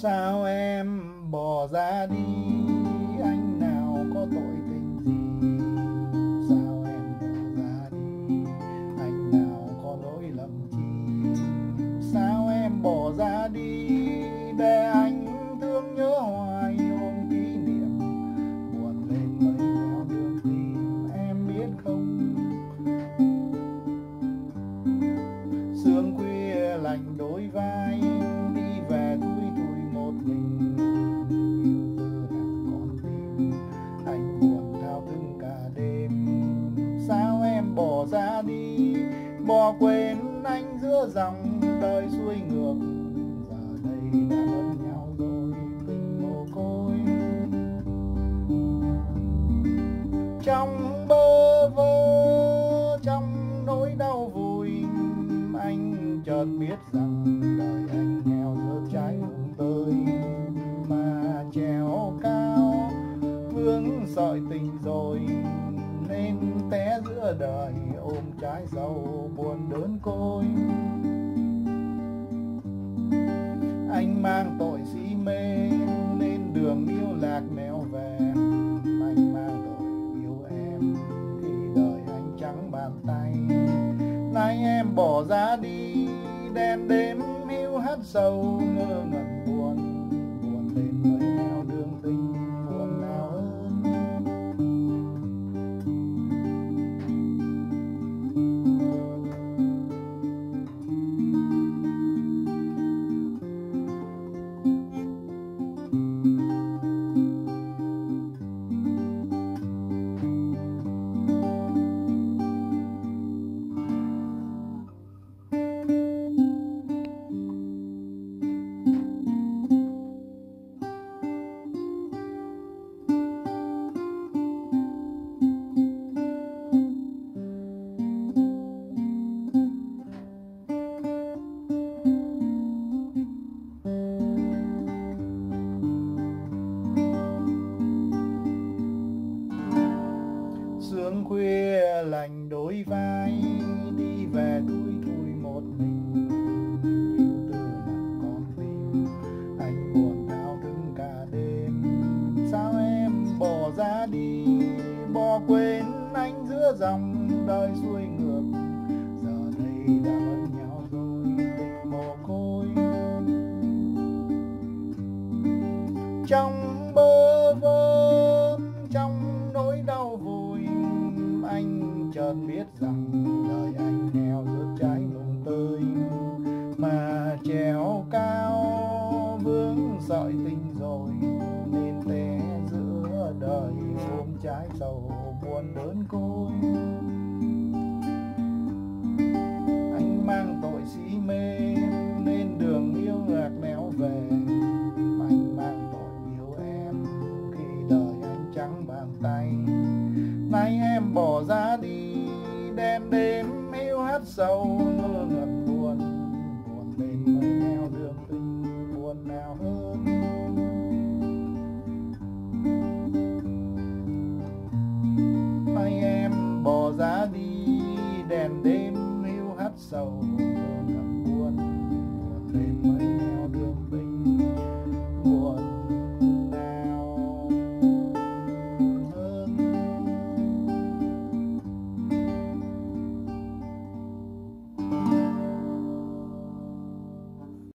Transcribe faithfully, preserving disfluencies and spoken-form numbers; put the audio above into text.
Sao em bỏ ra đi, anh nào có tội tình gì? Sao em bỏ ra đi, anh nào có lỗi lầm chi? Sao em bỏ ra đi, để anh thương nhớ hoài ôm kỷ niệm, buồn lên mấy nẻo đường tìm, em biết không? Sương khuya lạnh đôi vai, đi về thui thủi một mình, yêu tư nặng con tim, anh buồn thao thức cả đêm. Sao em bỏ ra đi, bỏ quên anh giữa dòng đời xuôi ngược, giờ đây đã mất nhau rồi tình mồ côi. Trong bơ vơ, trong nỗi đau vùi, anh chợt biết rằng đời anh nghèo rớt trái mùng tơi, mà trèo cao vướng sợi tình rồi, nên té giữa đời ôm trái dầu buồn đớn côi. Anh mang tội si mê nên đường yêu lạc nẻo về, anh mang tội yêu em khi đời anh trắng bàn tay. Nay em bỏ ra đi, đêm đêm hiu hắt sầu ngơ ngẩn buồn, buồn lên mấy nẻo đường tình buồn nào hơn. Sương khuya lạnh đôi vai, đi về thui thủi một mình, yêu tư nặng con tim, anh buồn thao thức cả đêm. Sao em bỏ ra đi, bỏ quên anh giữa dòng đời xuôi ngược, giờ đây đã mất nhau rồi tình mồ côi. Trong bơ vơ, trong nỗi đau vùi, anh chợt biết rằng đời anh nghèo rớt trái mùng tơi, mà trèo cao vướng sợi tình rồi, nên té giữa đời ôm trái sầu buồn đớn côi. Anh mang tội si mê nên đường yêu lạc nẻo về, anh mang tội yêu em khi đời anh trắng bàn tay. Nay em bỏ ra đi, đêm đêm hiu hắt sầu ngơ ngẩn buồn, buồn lên mấy nẻo đường tình buồn nào hơn. Nay em bỏ ra đi, đèn đêm hiu hắt sầu